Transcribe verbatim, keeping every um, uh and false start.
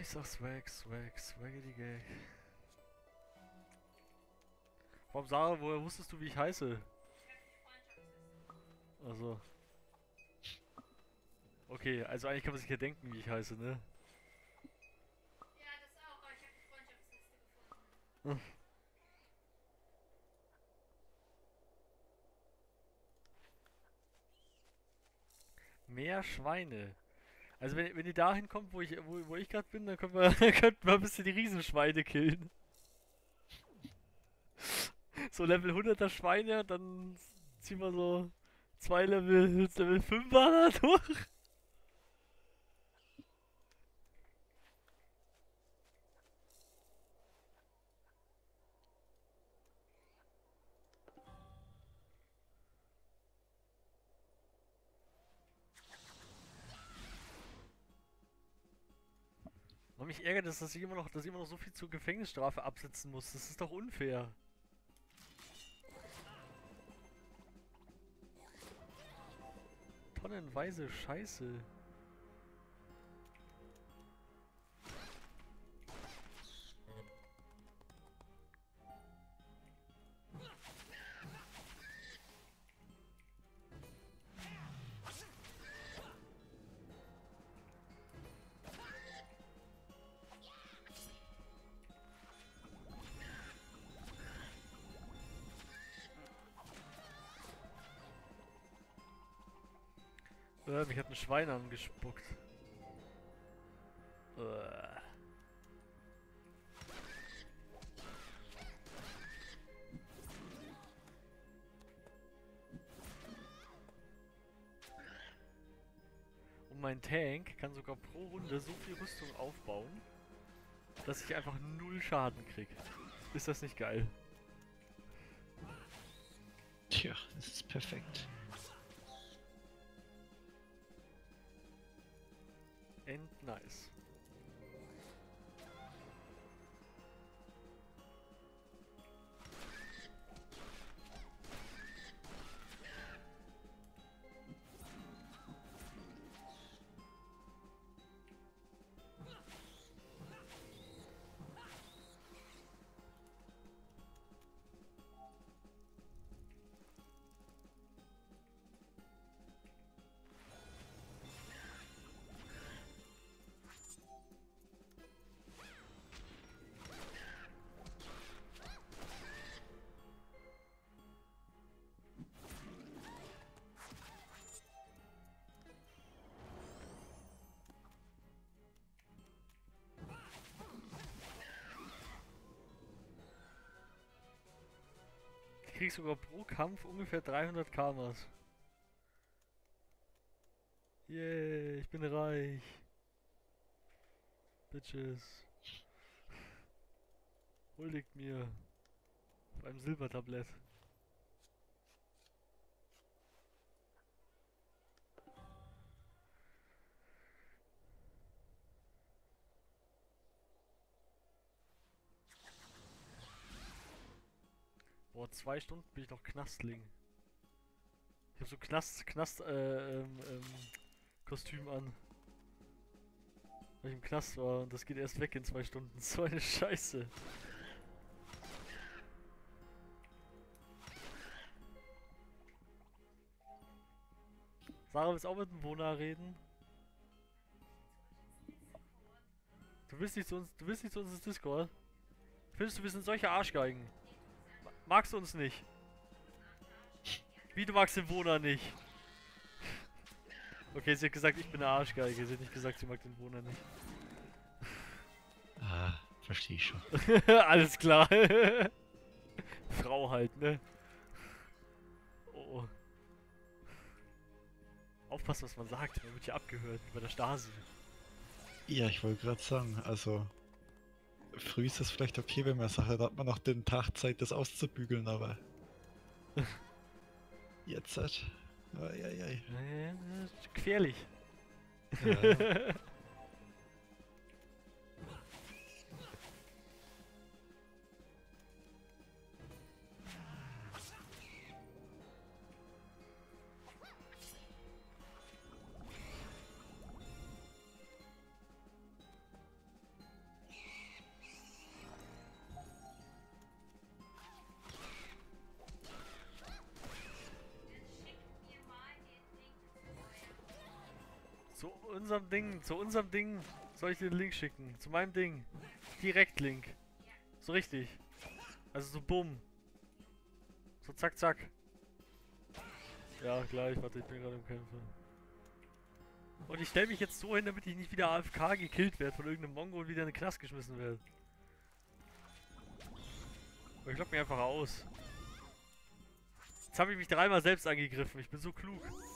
ich sag Swag, Swag, Swaggity Gag. Warum Sarah, woher wusstest du, wie ich heiße? Also. Okay, also eigentlich kann man sich ja denken, wie ich heiße, ne? Hm. Mehr Schweine. Also wenn, wenn ihr dahin kommt, wo ich, wo, wo ich gerade bin, dann können wir, könnten wir ein bisschen die Riesenschweine killen. So Level hunderter Schweine, dann ziehen wir so zwei Level, Level fünfer da durch. Und mich ärgert es, dass ich immer noch, dass ich immer noch so viel zur Gefängnisstrafe absitzen muss. Das ist doch unfair. Tonnenweise Scheiße. Äh, mich hat ein Schwein angespuckt. Äh. Und mein Tank kann sogar pro Runde so viel Rüstung aufbauen, dass ich einfach null Schaden krieg. Ist das nicht geil? Tja, das ist perfekt. And nice. Ich krieg sogar pro Kampf ungefähr dreihundert Karmas. Yay, ich bin reich. Bitches. Huldigt mir. Auf einem Silbertablett. Boah, zwei Stunden bin ich noch Knastling. Ich hab so Knast, Knast, äh, ähm, ähm, Kostüm an. Weil ich im Knast war und das geht erst weg in zwei Stunden. So eine Scheiße. Sarah, willst auch mit dem Wohner reden? Du willst nicht zu uns, du willst nicht zu uns ins Discord? Findest du, wir sind solche Arschgeigen? Ma- Magst du uns nicht? Wie, du magst den Wohner nicht? Okay, sie hat gesagt, ich bin eine Arschgeige. Sie hat nicht gesagt, sie mag den Wohner nicht. Ah, verstehe ich schon. Alles klar. Frau halt, ne? Oh. Aufpassen, was man sagt. Man wird hier abgehört, wie bei der Stasi. Ja, ich wollte gerade sagen, also früh ist es vielleicht okay, wenn man sagt, da hat man noch den Tag Zeit, das auszubügeln, aber jetzt halt. Eieiei. Äh, gefährlich. Ja. Zu unserem Ding, zu unserem Ding soll ich dir den Link schicken. Zu meinem Ding. Direkt Link. So richtig. Also so bumm. So zack, zack. Ja, gleich. Warte, ich bin gerade im Kämpfen. Und ich stelle mich jetzt so hin, damit ich nicht wieder A F K gekillt werde von irgendeinem Mongo und wieder in den Knast geschmissen werde. Aber ich lock mich einfach aus. Jetzt habe ich mich dreimal selbst angegriffen. Ich bin so klug.